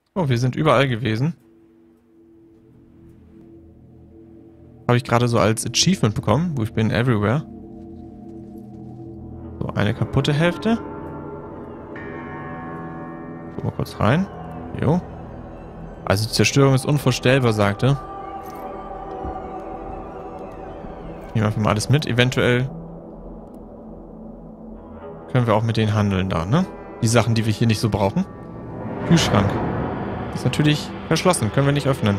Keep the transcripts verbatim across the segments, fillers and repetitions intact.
Oh, wir sind überall gewesen. Habe ich gerade so als Achievement bekommen, wo ich bin everywhere. So, eine kaputte Hälfte. Guck mal kurz rein. Jo. Also die Zerstörung ist unvorstellbar, sagte. Nehmen wir einfach mal alles mit. Eventuell können wir auch mit denen handeln da, ne? Die Sachen, die wir hier nicht so brauchen. Kühlschrank. Ist natürlich verschlossen. Können wir nicht öffnen.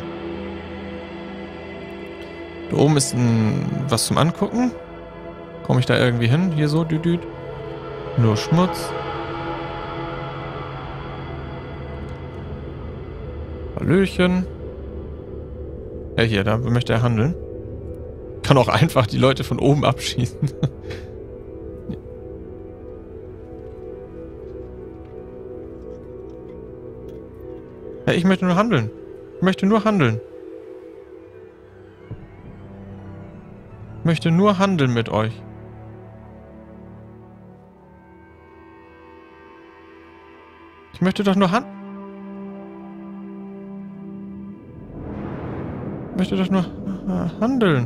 Da oben ist ein, was zum Angucken. Komme ich da irgendwie hin? Hier so, düdüd. Nur Schmutz. Hallöchen. Ja, hier, da möchte er handeln. Kann auch einfach die Leute von oben abschießen. Ja, ich möchte nur handeln. Ich möchte nur handeln. Ich möchte nur handeln mit euch. Ich möchte doch nur handeln. Ich möchte doch nur handeln.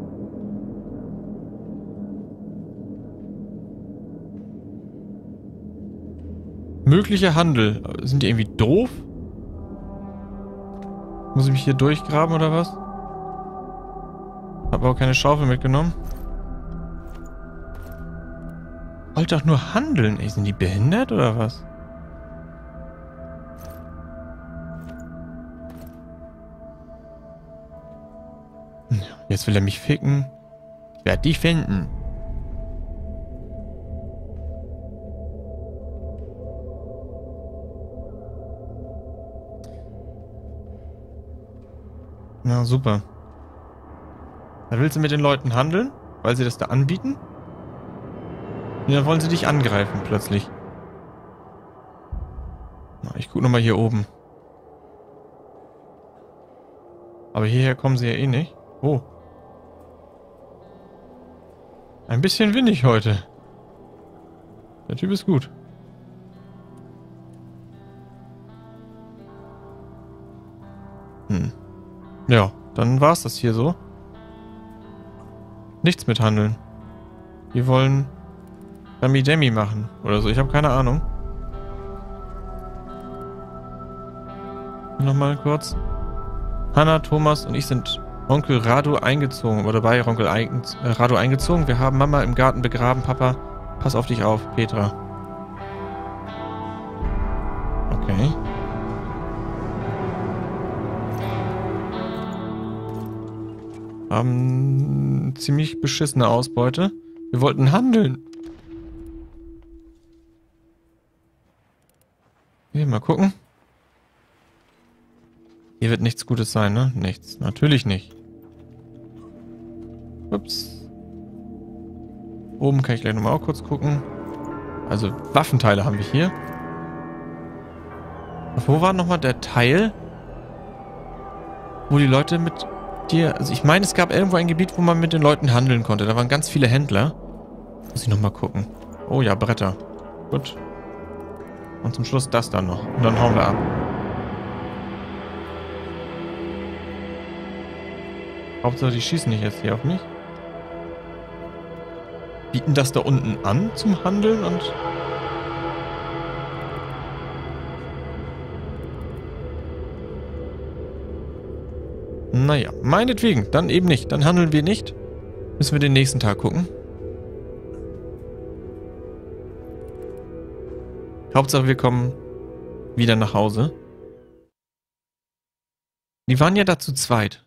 Möglicher Handel. Sind die irgendwie doof? Muss ich mich hier durchgraben oder was? Hab auch keine Schaufel mitgenommen. Wollt doch nur handeln. Ey, sind die behindert oder was? Jetzt will er mich ficken. Ich werde dich finden. Na, super. Dann willst du mit den Leuten handeln, weil sie das da anbieten? Und dann wollen sie dich angreifen, plötzlich. Na, ich guck nochmal hier oben. Aber hierher kommen sie ja eh nicht. Oh. Ein bisschen windig heute. Der Typ ist gut. Hm. Ja, dann war's das hier so. Nichts mit handeln. Die wollen Rami Demi machen oder so. Ich habe keine Ahnung. Nochmal kurz. Hanna, Thomas und ich sind Onkel Radu eingezogen. Oder bei Onkel Eigen, äh, Radu eingezogen. Wir haben Mama im Garten begraben. Papa, pass auf dich auf, Petra. Okay. Haben ziemlich beschissene Ausbeute. Wir wollten handeln. Hier, mal gucken. Hier wird nichts Gutes sein, ne? Nichts. Natürlich nicht. Ups. Oben kann ich gleich nochmal auch kurz gucken. Also, Waffenteile haben wir hier. Wo war nochmal der Teil, wo die Leute mit dir... Also, ich meine, es gab irgendwo ein Gebiet, wo man mit den Leuten handeln konnte. Da waren ganz viele Händler. Muss ich nochmal gucken. Oh ja, Bretter. Gut. Und zum Schluss das dann noch. Und dann hauen wir ab. Hauptsache, die schießen nicht jetzt hier auf mich. Bieten das da unten an zum Handeln und... Naja, meinetwegen. Dann eben nicht. Dann handeln wir nicht. Müssen wir den nächsten Tag gucken. Hauptsache, wir kommen wieder nach Hause. Die waren ja da zu zweit.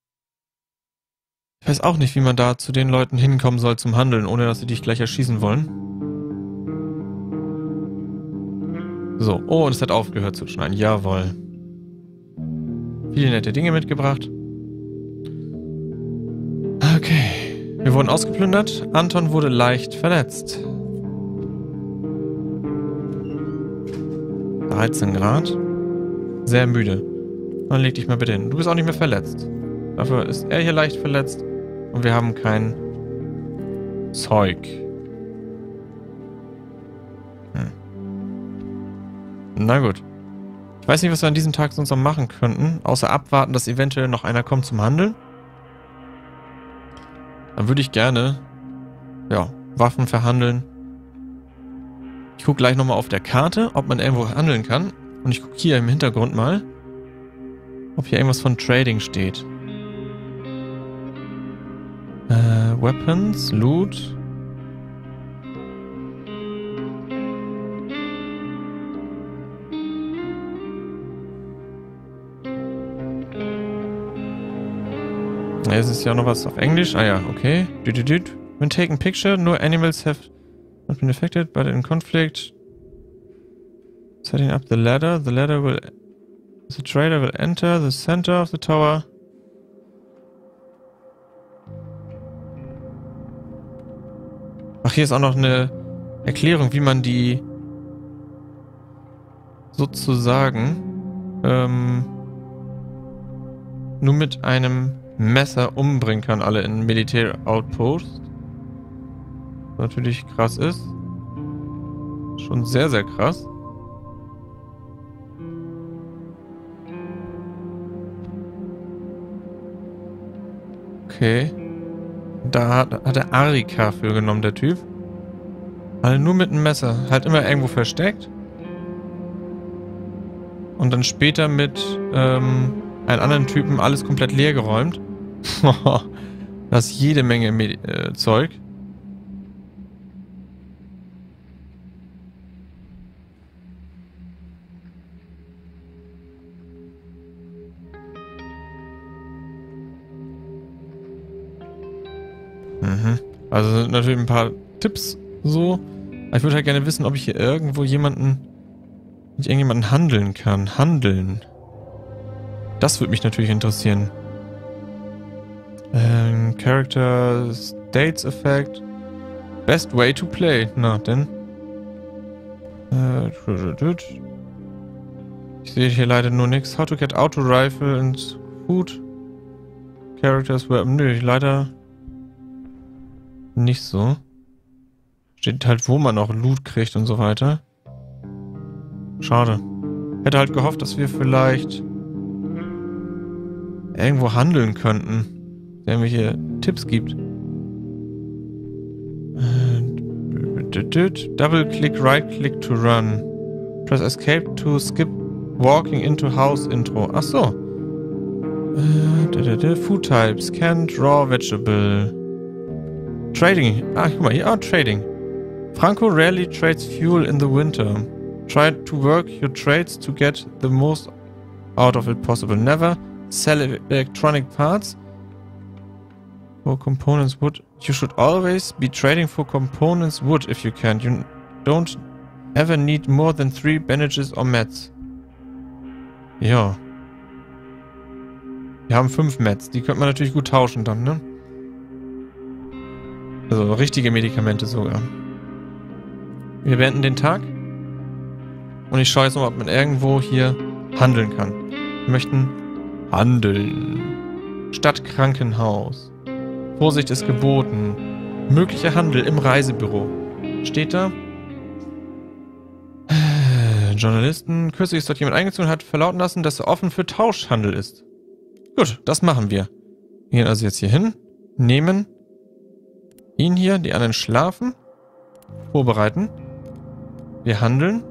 Ich weiß auch nicht, wie man da zu den Leuten hinkommen soll zum Handeln, ohne dass sie dich gleich erschießen wollen. So, oh, und es hat aufgehört zu schneien. Jawohl. Viele nette Dinge mitgebracht. Okay. Wir wurden ausgeplündert. Anton wurde leicht verletzt. dreizehn Grad. Sehr müde. Dann leg dich mal bitte hin. Du bist auch nicht mehr verletzt. Dafür ist er hier leicht verletzt. Und wir haben kein Zeug. Hm. Na gut. Ich weiß nicht, was wir an diesem Tag sonst noch machen könnten, außer abwarten, dass eventuell noch einer kommt zum Handeln. Dann würde ich gerne, ja, Waffen verhandeln. Ich gucke gleich nochmal auf der Karte, ob man irgendwo handeln kann. Und ich gucke hier im Hintergrund mal, ob hier irgendwas von Trading steht. Äh, Weapons, Loot. Ja, es ist ja noch was auf Englisch. Ah ja, okay. When taking picture, no animals have not been affected, but in conflict. Setting up the ladder. The ladder will... The trader will enter the center of the tower. Ach, hier ist auch noch eine Erklärung, wie man die sozusagen ähm, nur mit einem Messer umbringen kann, alle in Military Outposts. Was natürlich krass ist. Schon sehr, sehr krass. Okay. Da hat, hat er Arika für genommen, der Typ. Halt nur mit einem Messer. Halt immer irgendwo versteckt. Und dann später mit ähm, einem anderen Typen alles komplett leer geräumt. Das ist jede Menge Medi äh, Zeug. Mhm. Also sind natürlich ein paar Tipps so. Aber ich würde halt gerne wissen, ob ich hier irgendwo jemanden mit irgendjemanden handeln kann. Handeln. Das würde mich natürlich interessieren. Ähm, Character States Effect. Best way to play. Na, denn. Äh, ich sehe hier leider nur nichts. How to get Auto Rifle and Food. Characters were. Nö, leider nicht so. Steht halt, wo man auch Loot kriegt und so weiter. Schade. Hätte halt gehofft, dass wir vielleicht irgendwo handeln könnten. Der irgendwelche Tipps gibt. Double click, right click to run. Press escape to skip walking into house intro. Ach so. Food types. Canned raw vegetable. Trading. Ah, guck mal hier. Ah, Trading. Franco rarely trades fuel in the winter. Try to work your trades to get the most out of it possible. Never sell electronic parts. For components wood. You should always be trading for components wood if you can. You don't ever need more than three bandages or mats. Ja. Wir haben fünf Mats. Die könnte man natürlich gut tauschen dann, ne? Also richtige Medikamente sogar. Wir beenden den Tag. Und ich schaue jetzt noch, ob man irgendwo hier handeln kann. Wir möchten handeln. Stadtkrankenhaus. Vorsicht ist geboten. Möglicher Handel im Reisebüro. Steht da? Äh, Journalisten. Kürzlich ist dort jemand eingezogen und hat verlauten lassen, dass er offen für Tauschhandel ist. Gut, das machen wir. Wir gehen also jetzt hier hin. Nehmen ihn hier, die anderen schlafen. Vorbereiten. Wir handeln.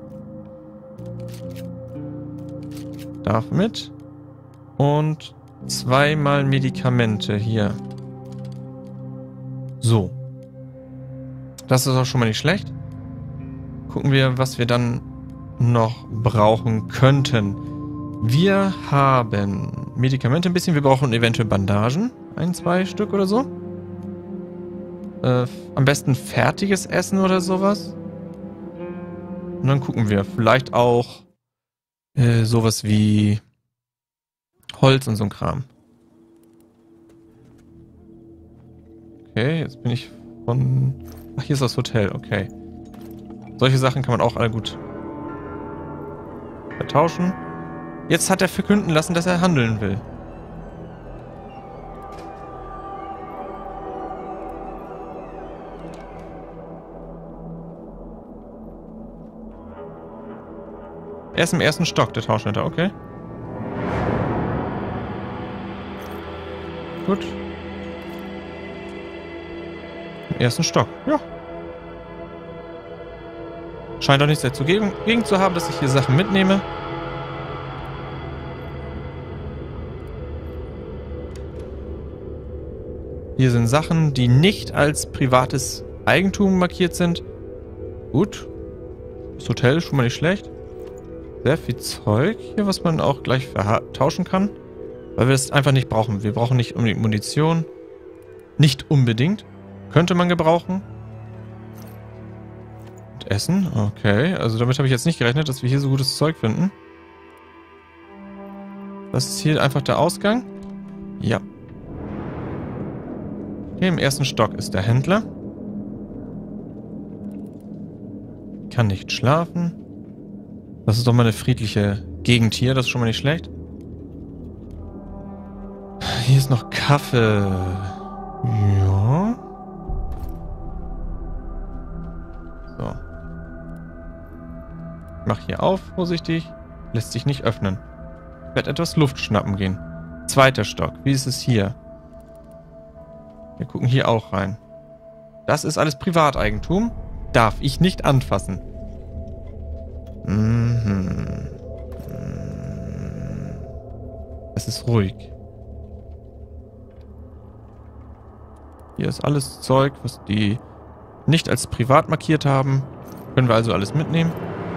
Darf mit. Und zweimal Medikamente hier. So. Das ist auch schon mal nicht schlecht. Gucken wir, was wir dann noch brauchen könnten. Wir haben Medikamente ein bisschen. Wir brauchen eventuell Bandagen. Ein, zwei Stück oder so. Äh, am besten fertiges Essen oder sowas. Und dann gucken wir. Vielleicht auch äh, sowas wie Holz und so ein Kram. Okay, jetzt bin ich von... Ach, hier ist das Hotel, okay. Solche Sachen kann man auch alle gut vertauschen. Jetzt hat er verkünden lassen, dass er handeln will. Er ist im ersten Stock, der Tauschhändler, okay. Gut. Im ersten Stock, ja. Scheint doch nichts dagegen gegen zu haben, dass ich hier Sachen mitnehme. Hier sind Sachen, die nicht als privates Eigentum markiert sind. Gut. Das Hotel ist schon mal nicht schlecht. Sehr viel Zeug hier, was man auch gleich vertauschen kann. Weil wir das einfach nicht brauchen. Wir brauchen nicht unbedingt Munition. Nicht unbedingt. Könnte man gebrauchen. Und Essen. Okay. Also damit habe ich jetzt nicht gerechnet, dass wir hier so gutes Zeug finden. Das ist hier einfach der Ausgang. Ja. Hier im ersten Stock ist der Händler. Kann nicht schlafen. Das ist doch mal eine friedliche Gegend hier. Das ist schon mal nicht schlecht. Hier ist noch Kaffee. Ja. So. Ich mach hier auf, vorsichtig. Lässt sich nicht öffnen. Ich werde etwas Luft schnappen gehen. Zweiter Stock. Wie ist es hier? Wir gucken hier auch rein. Das ist alles Privateigentum. Darf ich nicht anfassen. Mhm. Es ist ruhig. Hier ist alles Zeug, was die nicht als privat markiert haben. Können wir also alles mitnehmen.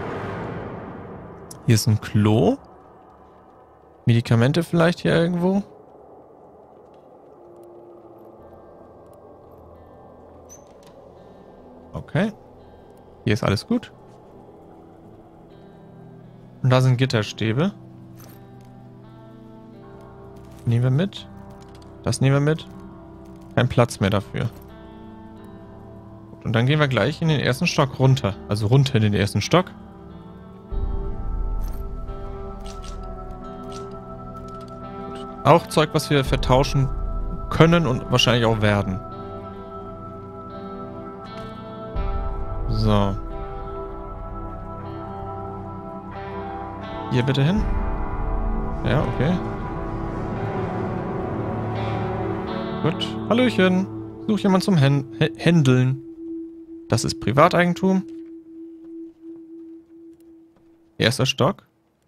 Hier ist ein Klo. Medikamente vielleicht hier irgendwo. Okay. Hier ist alles gut. Und da sind Gitterstäbe. Nehmen wir mit. Das nehmen wir mit. Kein Platz mehr dafür. Und dann gehen wir gleich in den ersten Stock runter. Also runter in den ersten Stock. Auch Zeug, was wir vertauschen können und wahrscheinlich auch werden. So. Hier bitte hin. Ja, okay. Gut. Hallöchen. Such jemand zum Hän Händeln. Das ist Privateigentum. Erster Stock.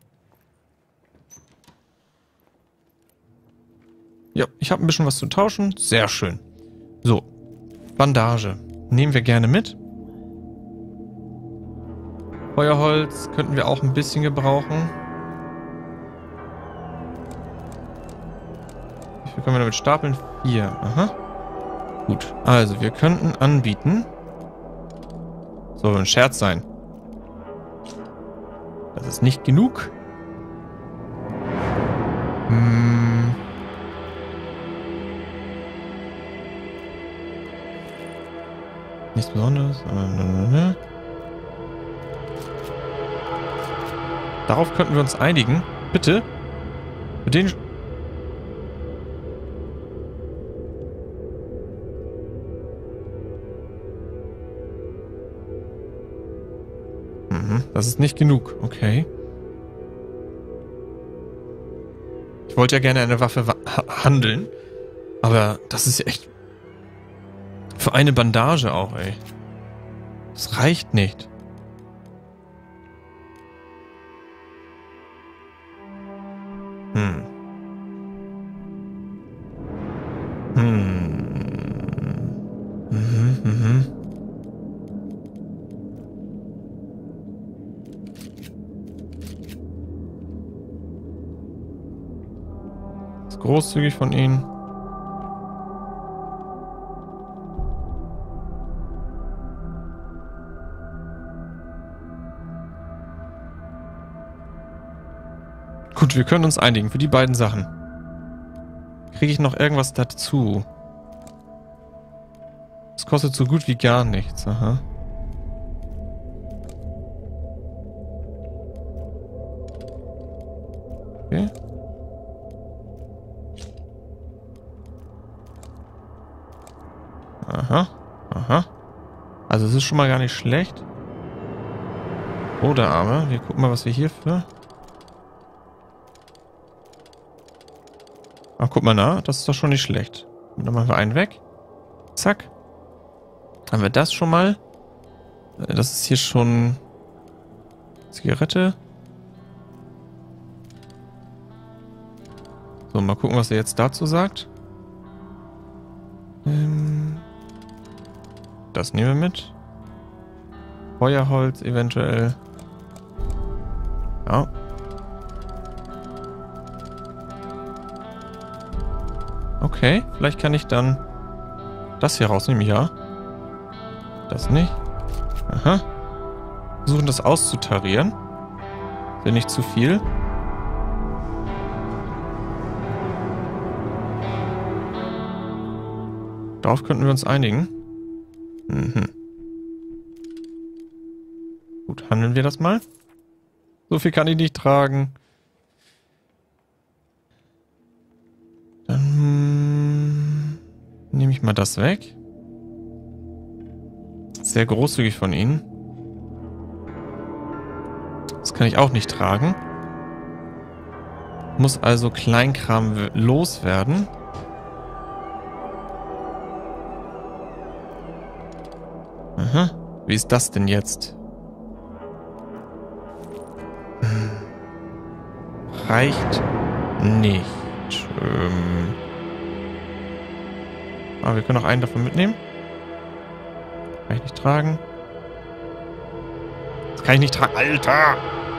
Ja, ich habe ein bisschen was zu tauschen. Sehr schön. So. Bandage. Nehmen wir gerne mit. Feuerholz könnten wir auch ein bisschen gebrauchen. Wie viel können wir damit stapeln? Vier. Aha. Gut. Also, wir könnten anbieten. Soll ein Scherz sein. Das ist nicht genug. Hm. Nichts Besonderes. Darauf könnten wir uns einigen. Bitte. Mit den... Mhm, das ist nicht genug. Okay. Ich wollte ja gerne eine Waffe wa handeln. Aber das ist echt... Für eine Bandage auch, ey. Das reicht nicht. Hm. Hm. Mhm, mhm. Das ist großzügig von Ihnen. Gut, wir können uns einigen für die beiden Sachen. Kriege ich noch irgendwas dazu? Das kostet so gut wie gar nichts. Aha. Okay. Aha. Aha. Also es ist schon mal gar nicht schlecht. Oh, der Arme. Wir gucken mal, was wir hier für... Ach, guck mal nach. Das ist doch schon nicht schlecht. Und dann machen wir einen weg. Zack. Haben wir das schon mal. Das ist hier schon... Zigarette. So, mal gucken, was er jetzt dazu sagt. Ähm, das nehmen wir mit. Feuerholz eventuell. Ja. Okay, vielleicht kann ich dann das hier rausnehmen. Ja. Das nicht. Aha. Versuchen das auszutarieren. Wäre nicht zu viel. Darauf könnten wir uns einigen. Mhm. Gut, handeln wir das mal. So viel kann ich nicht tragen. Dann hm, nehme ich mal das weg. Sehr großzügig von Ihnen. Das kann ich auch nicht tragen. Muss also Kleinkram loswerden. Aha. Wie ist das denn jetzt? Hm. Reicht nicht. Ähm. Ah, wir können auch einen davon mitnehmen. Kann ich nicht tragen. Das kann ich nicht tragen. Alter!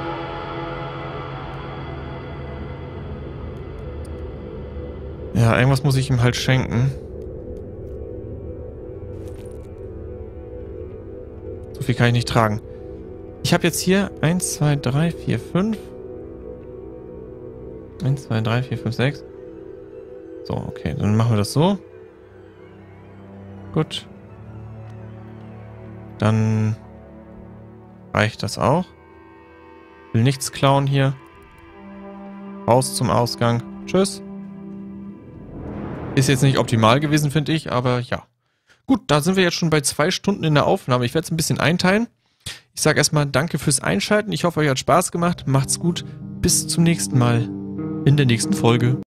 Ja, irgendwas muss ich ihm halt schenken. So viel kann ich nicht tragen. Ich habe jetzt hier eins, zwei, drei, vier, fünf. eins, zwei, drei, vier, fünf, sechs. So, okay, dann machen wir das so. Gut. Dann reicht das auch. Will nichts klauen hier. Raus zum Ausgang. Tschüss. Ist jetzt nicht optimal gewesen, finde ich, aber ja. Gut, da sind wir jetzt schon bei zwei Stunden in der Aufnahme. Ich werde es ein bisschen einteilen. Ich sage erstmal danke fürs Einschalten. Ich hoffe, euch hat Spaß gemacht. Macht's gut. Bis zum nächsten Mal in der nächsten Folge.